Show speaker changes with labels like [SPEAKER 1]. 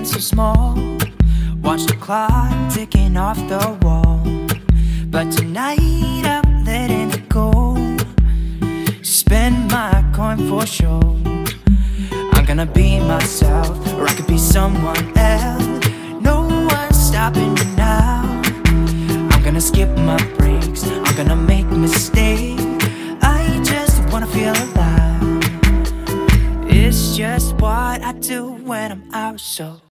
[SPEAKER 1] feeling so small. Watch the clock ticking off the wall. But tonight I'm letting it go. Spend my coin for sure. I'm gonna be myself, or I could be someone else. No one's stopping me now. I'm gonna skip my breaks, I'm gonna make mistakes. I just wanna feel alive. It's just what I do when I'm out, so